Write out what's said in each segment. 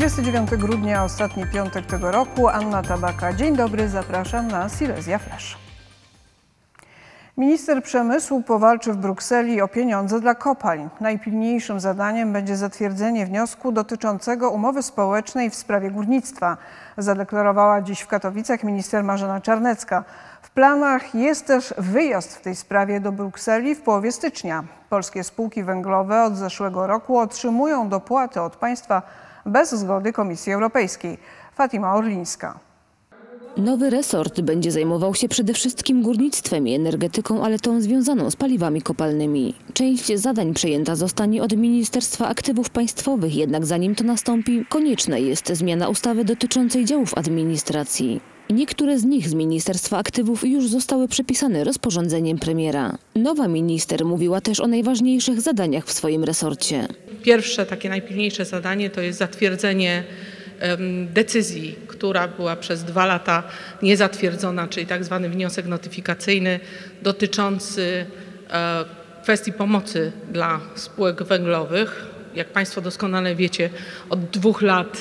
29 grudnia, ostatni piątek tego roku. Anna Tabaka. Dzień dobry, zapraszam na Silesia Flash. Minister przemysłu powalczy w Brukseli o pieniądze dla kopalń. Najpilniejszym zadaniem będzie zatwierdzenie wniosku dotyczącego umowy społecznej w sprawie górnictwa, zadeklarowała dziś w Katowicach minister Marzena Czarnecka. W planach jest też wyjazd w tej sprawie do Brukseli w połowie stycznia. Polskie spółki węglowe od zeszłego roku otrzymują dopłaty od państwa bez zgody Komisji Europejskiej. Fatima Orlińska. Nowy resort będzie zajmował się przede wszystkim górnictwem i energetyką, ale tą związaną z paliwami kopalnymi. Część zadań przejęta zostanie od Ministerstwa Aktywów Państwowych, jednak zanim to nastąpi, konieczna jest zmiana ustawy dotyczącej działów administracji. Niektóre z nich z Ministerstwa Aktywów już zostały przepisane rozporządzeniem premiera. Nowa minister mówiła też o najważniejszych zadaniach w swoim resorcie. Pierwsze, takie najpilniejsze zadanie to jest zatwierdzenie decyzji, która była przez 2 lata niezatwierdzona, czyli tak zwany wniosek notyfikacyjny dotyczący kwestii pomocy dla spółek węglowych. Jak Państwo doskonale wiecie, od 2 lat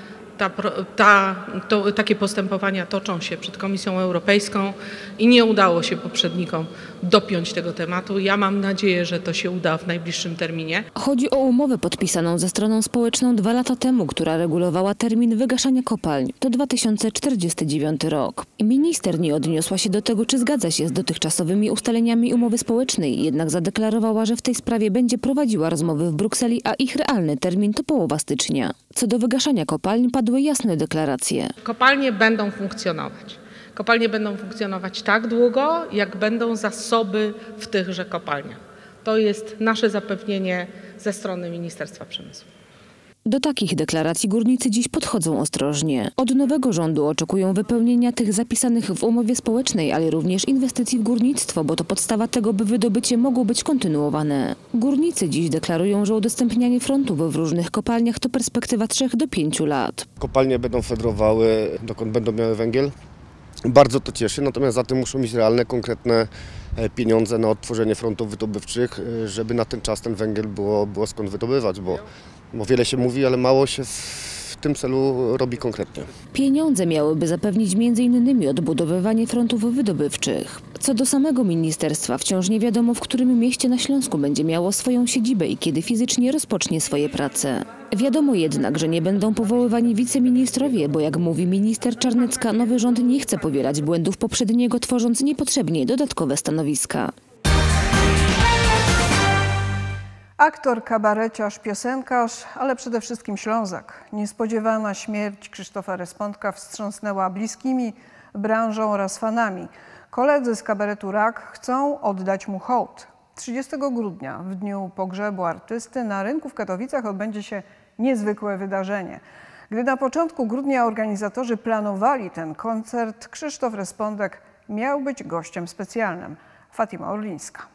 takie postępowania toczą się przed Komisją Europejską i nie udało się poprzednikom dopiąć tego tematu. Ja mam nadzieję, że to się uda w najbliższym terminie. Chodzi o umowę podpisaną ze stroną społeczną 2 lata temu, która regulowała termin wygaszania kopalń. To 2049 rok. Minister nie odniosła się do tego, czy zgadza się z dotychczasowymi ustaleniami umowy społecznej, jednak zadeklarowała, że w tej sprawie będzie prowadziła rozmowy w Brukseli, a ich realny termin to połowa stycznia. Co do wygaszania kopalń padły jasne deklaracje. Kopalnie będą funkcjonować. Kopalnie będą funkcjonować tak długo, jak będą zasoby w tychże kopalniach. To jest nasze zapewnienie ze strony Ministerstwa Przemysłu. Do takich deklaracji górnicy dziś podchodzą ostrożnie. Od nowego rządu oczekują wypełnienia tych zapisanych w umowie społecznej, ale również inwestycji w górnictwo, bo to podstawa tego, by wydobycie mogło być kontynuowane. Górnicy dziś deklarują, że udostępnianie frontów w różnych kopalniach to perspektywa 3 do 5 lat. Kopalnie będą fedrowały, dokąd będą miały węgiel. Bardzo to cieszy, natomiast za tym muszą mieć realne, konkretne pieniądze na odtworzenie frontów wydobywczych, żeby na ten czas ten węgiel było skąd wydobywać, bo wiele się mówi, ale mało się w tym celu robi konkretnie. Pieniądze miałyby zapewnić m.in. odbudowywanie frontów wydobywczych. Co do samego ministerstwa, wciąż nie wiadomo, w którym mieście na Śląsku będzie miało swoją siedzibę i kiedy fizycznie rozpocznie swoje prace. Wiadomo jednak, że nie będą powoływani wiceministrowie, bo jak mówi minister Czarnecka, nowy rząd nie chce powielać błędów poprzedniego, tworząc niepotrzebnie dodatkowe stanowiska. Aktor, kabareciarz, piosenkarz, ale przede wszystkim Ślązak. Niespodziewana śmierć Krzysztofa Respondka wstrząsnęła bliskimi, branżą oraz fanami. Koledzy z kabaretu RAK chcą oddać mu hołd. 30 grudnia, w dniu pogrzebu artysty, na rynku w Katowicach odbędzie się niezwykłe wydarzenie. Gdy na początku grudnia organizatorzy planowali ten koncert, Krzysztof Respondek miał być gościem specjalnym. Fatima Orlińska.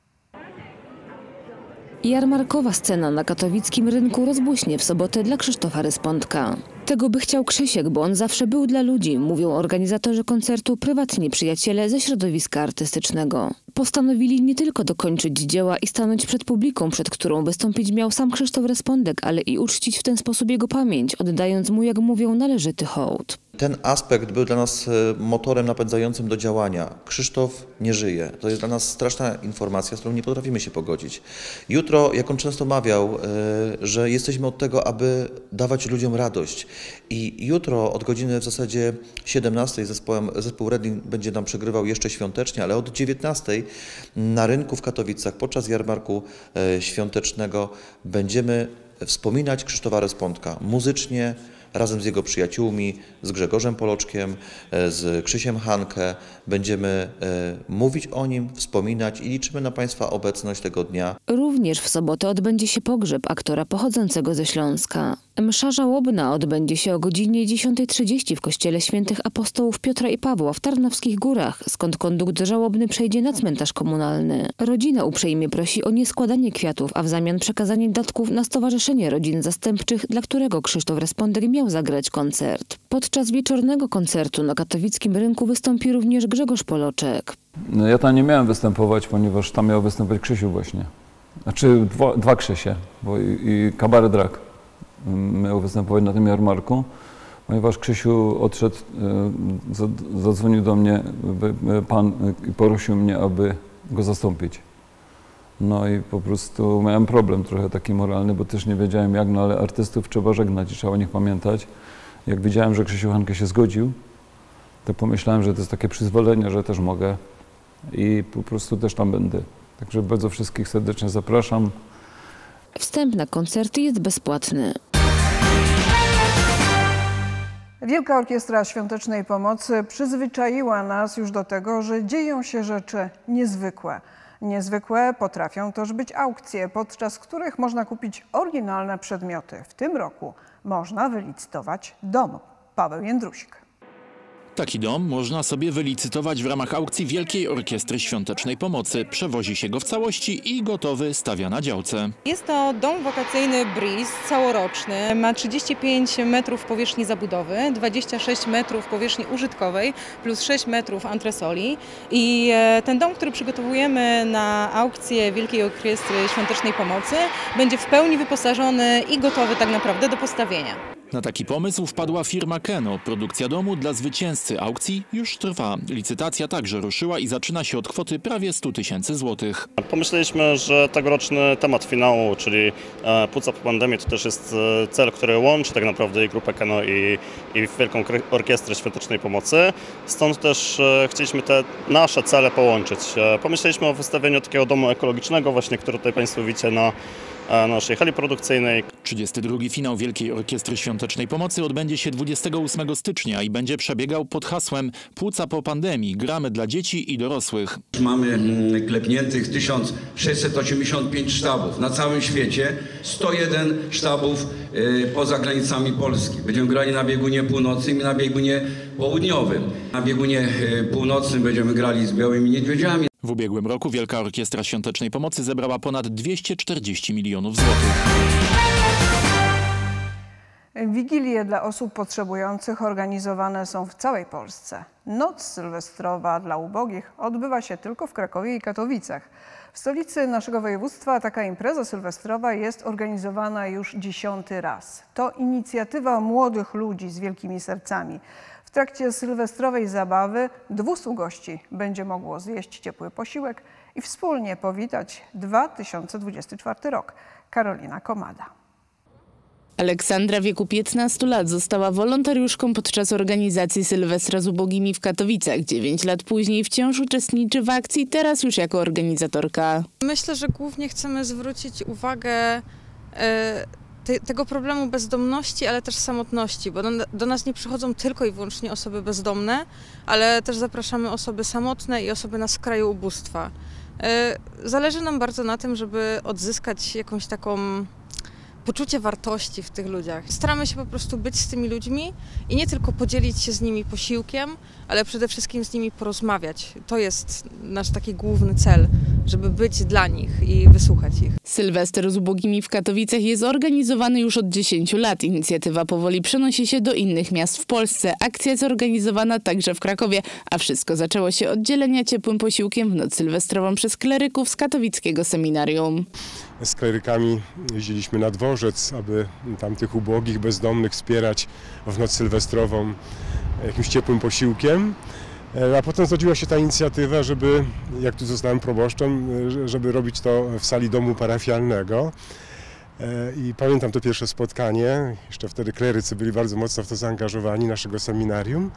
Jarmarkowa scena na katowickim rynku rozbłyśnie w sobotę dla Krzysztofa Respondka. Tego by chciał Krzysiek, bo on zawsze był dla ludzi, mówią organizatorzy koncertu, prywatni przyjaciele ze środowiska artystycznego. Postanowili nie tylko dokończyć dzieła i stanąć przed publiką, przed którą wystąpić miał sam Krzysztof Respondek, ale i uczcić w ten sposób jego pamięć, oddając mu, jak mówią, należyty hołd. Ten aspekt był dla nas motorem napędzającym do działania. Krzysztof nie żyje. To jest dla nas straszna informacja, z którą nie potrafimy się pogodzić. Jutro, jak on często mawiał, że jesteśmy od tego, aby dawać ludziom radość. I jutro od godziny w zasadzie 17 zespół Redlin będzie nam przegrywał jeszcze świątecznie, ale od 19 na rynku w Katowicach podczas jarmarku świątecznego będziemy wspominać Krzysztofa Respondka muzycznie, razem z jego przyjaciółmi, z Grzegorzem Poloczkiem, z Krzysiem Hankę. Będziemy mówić o nim, wspominać i liczymy na Państwa obecność tego dnia. Również w sobotę odbędzie się pogrzeb aktora pochodzącego ze Śląska. Msza żałobna odbędzie się o godzinie 10:30 w kościele świętych apostołów Piotra i Pawła w Tarnowskich Górach, skąd kondukt żałobny przejdzie na cmentarz komunalny. Rodzina uprzejmie prosi o nieskładanie kwiatów, a w zamian przekazanie datków na Stowarzyszenie Rodzin Zastępczych, dla którego Krzysztof Respondek miał zagrać koncert. Podczas wieczornego koncertu na katowickim rynku wystąpi również Grzegorz Poloczek. No ja tam nie miałem występować, ponieważ tam miał występować Krzysiu właśnie. Znaczy dwa Krzysie, bo i kabaret RAK. miał występować na tym jarmarku, ponieważ Krzysiu odszedł, zadzwonił do mnie pan i prosił mnie, aby go zastąpić. No i po prostu miałem problem trochę taki moralny, bo też nie wiedziałem jak, no ale artystów trzeba żegnać i trzeba o nich pamiętać. Jak widziałem, że Krzysiu Hanke się zgodził, to pomyślałem, że to jest takie przyzwolenie, że też mogę i po prostu też tam będę. Także bardzo wszystkich serdecznie zapraszam. Wstęp na koncerty jest bezpłatny. Wielka Orkiestra Świątecznej Pomocy przyzwyczaiła nas już do tego, że dzieją się rzeczy niezwykłe. Niezwykłe potrafią też być aukcje, podczas których można kupić oryginalne przedmioty. W tym roku można wylicytować dom. Paweł Jędrusik. Taki dom można sobie wylicytować w ramach aukcji Wielkiej Orkiestry Świątecznej Pomocy. Przewozi się go w całości i gotowy stawia na działce. Jest to dom wakacyjny Breeze, całoroczny. Ma 35 metrów powierzchni zabudowy, 26 metrów powierzchni użytkowej, plus 6 metrów antresoli. I ten dom, który przygotowujemy na aukcję Wielkiej Orkiestry Świątecznej Pomocy, będzie w pełni wyposażony i gotowy tak naprawdę do postawienia. Na taki pomysł wpadła firma Keno. Produkcja domu dla zwycięzcy aukcji już trwa. Licytacja także ruszyła i zaczyna się od kwoty prawie 100 000 złotych. Pomyśleliśmy, że tegoroczny temat finału, czyli Płuca po pandemii, to też jest cel, który łączy tak naprawdę i grupę Keno i Wielką Orkiestrę Świątecznej Pomocy. Stąd też chcieliśmy te nasze cele połączyć. Pomyśleliśmy o wystawieniu takiego domu ekologicznego, właśnie który tutaj Państwo widzicie na naszej hali produkcyjnej. 32. finał Wielkiej Orkiestry Świątecznej Pomocy odbędzie się 28 stycznia i będzie przebiegał pod hasłem Płuca po pandemii. Gramy dla dzieci i dorosłych. Mamy klepniętych 1685 sztabów na całym świecie, 101 sztabów poza granicami Polski. Będziemy grali na biegunie północnym i na biegunie południowym. Na biegunie północnym będziemy grali z Białymi Niedźwiedziami. W ubiegłym roku Wielka Orkiestra Świątecznej Pomocy zebrała ponad 240 milionów złotych. Wigilie dla osób potrzebujących organizowane są w całej Polsce. Noc sylwestrowa dla ubogich odbywa się tylko w Krakowie i Katowicach. W stolicy naszego województwa taka impreza sylwestrowa jest organizowana już 10. raz. To inicjatywa młodych ludzi z wielkimi sercami. W trakcie sylwestrowej zabawy 200 gości będzie mogło zjeść ciepły posiłek i wspólnie powitać 2024 rok. Karolina Komada. Aleksandra w wieku 15 lat została wolontariuszką podczas organizacji Sylwestra z ubogimi w Katowicach. 9 lat później wciąż uczestniczy w akcji, teraz już jako organizatorka. Myślę, że głównie chcemy zwrócić uwagę tego problemu bezdomności, ale też samotności, bo do nas nie przychodzą tylko i wyłącznie osoby bezdomne, ale też zapraszamy osoby samotne i osoby na skraju ubóstwa. Zależy nam bardzo na tym, żeby odzyskać jakąś taką poczucie wartości w tych ludziach. Staramy się po prostu być z tymi ludźmi i nie tylko podzielić się z nimi posiłkiem, ale przede wszystkim z nimi porozmawiać. To jest nasz taki główny cel, żeby być dla nich i wysłuchać ich. Sylwester z ubogimi w Katowicach jest organizowany już od 10 lat. Inicjatywa powoli przenosi się do innych miast w Polsce. Akcja jest organizowana także w Krakowie, a wszystko zaczęło się od dzielenia ciepłym posiłkiem w noc sylwestrową przez kleryków z katowickiego seminarium. Z klerykami jeździliśmy na dworzec, aby tam tych ubogich, bezdomnych wspierać w noc sylwestrową jakimś ciepłym posiłkiem. A potem zrodziła się ta inicjatywa, żeby, jak tu zostałem proboszczem, żeby robić to w sali domu parafialnego. I pamiętam to pierwsze spotkanie, jeszcze wtedy klerycy byli bardzo mocno w to zaangażowani, naszego seminarium,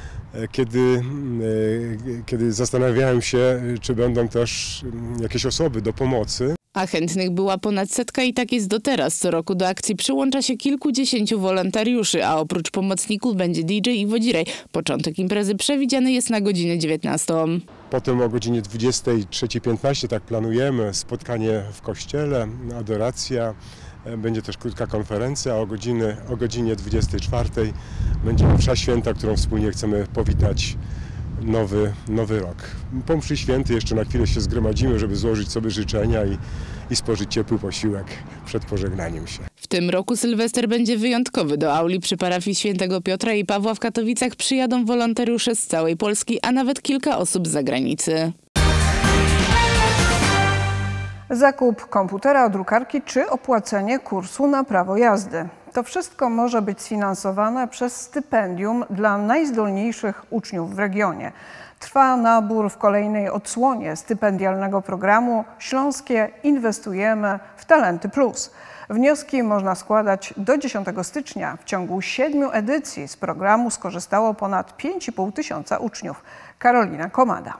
kiedy zastanawiałem się, czy będą też jakieś osoby do pomocy. A chętnych była ponad 100 i tak jest do teraz. Co roku do akcji przyłącza się kilkudziesięciu wolontariuszy, a oprócz pomocników będzie DJ i wodzirej. Początek imprezy przewidziany jest na godzinę 19. Potem o godzinie 23:15, tak planujemy, spotkanie w kościele, adoracja. Będzie też krótka konferencja, a o godzinie 24 będzie msza święta, którą wspólnie chcemy powitać nowy rok. Po mszy świętej jeszcze na chwilę się zgromadzimy, żeby złożyć sobie życzenia i spożyć ciepły posiłek przed pożegnaniem się. W tym roku Sylwester będzie wyjątkowy. Do auli przy parafii Świętego Piotra i Pawła w Katowicach przyjadą wolontariusze z całej Polski, a nawet kilka osób z zagranicy. Zakup komputera, drukarki czy opłacenie kursu na prawo jazdy. To wszystko może być sfinansowane przez stypendium dla najzdolniejszych uczniów w regionie. Trwa nabór w kolejnej odsłonie stypendialnego programu Śląskie Inwestujemy w Talenty Plus. Wnioski można składać do 10 stycznia. W ciągu 7 edycji z programu skorzystało ponad 5,5 tysiąca uczniów. Karolina Komada.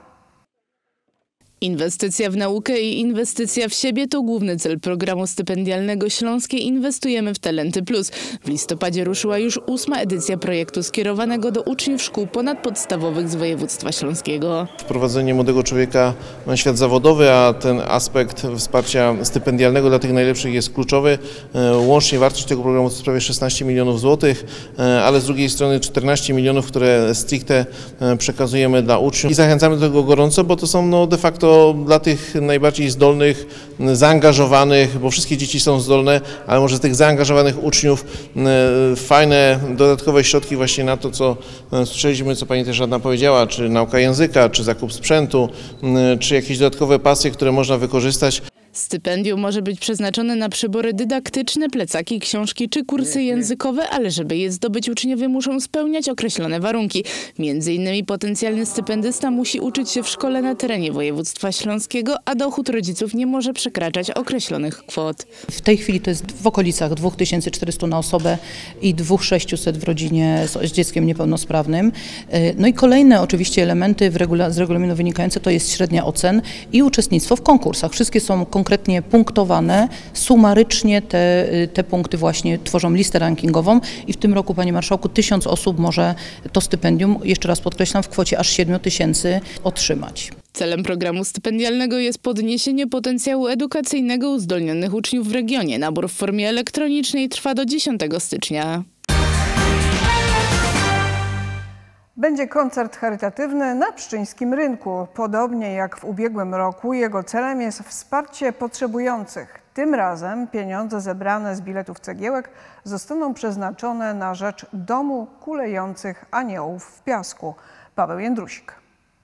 Inwestycja w naukę i inwestycja w siebie to główny cel programu stypendialnego Śląskie Inwestujemy w Talenty Plus. W listopadzie ruszyła już 8. edycja projektu skierowanego do uczniów szkół ponadpodstawowych z województwa śląskiego. Wprowadzenie młodego człowieka na świat zawodowy, a ten aspekt wsparcia stypendialnego dla tych najlepszych jest kluczowy. Łącznie wartość tego programu to prawie 16 milionów złotych, ale z drugiej strony 14 milionów, które stricte przekazujemy dla uczniów. I zachęcamy do tego gorąco, bo to są de facto dla tych najbardziej zdolnych, zaangażowanych, bo wszystkie dzieci są zdolne, ale może z tych zaangażowanych uczniów fajne, dodatkowe środki właśnie na to, co słyszeliśmy, co pani też Anna powiedziała, czy nauka języka, czy zakup sprzętu, czy jakieś dodatkowe pasje, które można wykorzystać. Stypendium może być przeznaczone na przybory dydaktyczne, plecaki, książki czy kursy językowe, ale żeby je zdobyć, uczniowie muszą spełniać określone warunki. Między innymi potencjalny stypendysta musi uczyć się w szkole na terenie województwa śląskiego, a dochód rodziców nie może przekraczać określonych kwot. W tej chwili to jest w okolicach 2400 na osobę i 2600 w rodzinie z dzieckiem niepełnosprawnym. No i kolejne oczywiście elementy z regulaminu wynikające to jest średnia ocen i uczestnictwo w konkursach. Wszystkie są konkretnie punktowane, sumarycznie te punkty właśnie tworzą listę rankingową i w tym roku, panie marszałku, 1000 osób może to stypendium, jeszcze raz podkreślam, w kwocie aż 7000 otrzymać. Celem programu stypendialnego jest podniesienie potencjału edukacyjnego uzdolnionych uczniów w regionie. Nabór w formie elektronicznej trwa do 10 stycznia. Będzie koncert charytatywny na Pszczyńskim Rynku. Podobnie jak w ubiegłym roku, jego celem jest wsparcie potrzebujących. Tym razem pieniądze zebrane z biletów cegiełek zostaną przeznaczone na rzecz Domu Kulejących Aniołów w Piasku. Paweł Jędrusik.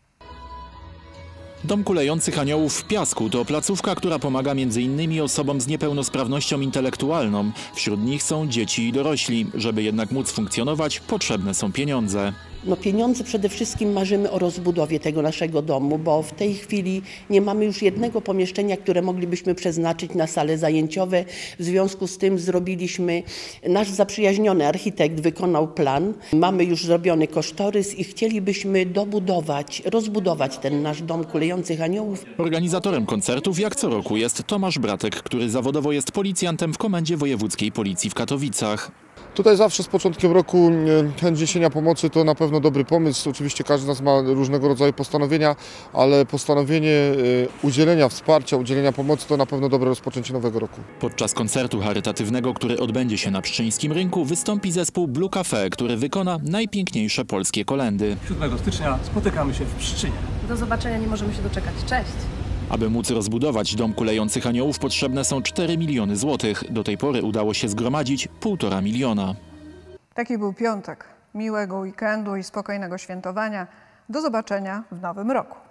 Dom Kulejących Aniołów w Piasku to placówka, która pomaga m.in. osobom z niepełnosprawnością intelektualną. Wśród nich są dzieci i dorośli. Żeby jednak móc funkcjonować, potrzebne są pieniądze. Pieniądze przede wszystkim marzymy o rozbudowie tego naszego domu, bo w tej chwili nie mamy już jednego pomieszczenia, które moglibyśmy przeznaczyć na sale zajęciowe. W związku z tym zrobiliśmy, nasz zaprzyjaźniony architekt wykonał plan, mamy już zrobiony kosztorys i chcielibyśmy rozbudować ten nasz Dom Kulejących Aniołów. Organizatorem koncertów jak co roku jest Tomasz Bratek, który zawodowo jest policjantem w Komendzie Wojewódzkiej Policji w Katowicach. Tutaj zawsze z początkiem roku chęć niesienia pomocy to na pewno dobry pomysł. Oczywiście każdy z nas ma różnego rodzaju postanowienia, ale postanowienie udzielenia wsparcia, udzielenia pomocy to na pewno dobre rozpoczęcie nowego roku. Podczas koncertu charytatywnego, który odbędzie się na Pszczyńskim Rynku, wystąpi zespół Blue Cafe, który wykona najpiękniejsze polskie kolędy. 7 stycznia spotykamy się w Pszczynie. Do zobaczenia, nie możemy się doczekać. Cześć! Aby móc rozbudować Dom Kulejących Aniołów, potrzebne są 4 miliony złotych. Do tej pory udało się zgromadzić 1,5 miliona. Taki był piątek. Miłego weekendu i spokojnego świętowania. Do zobaczenia w nowym roku.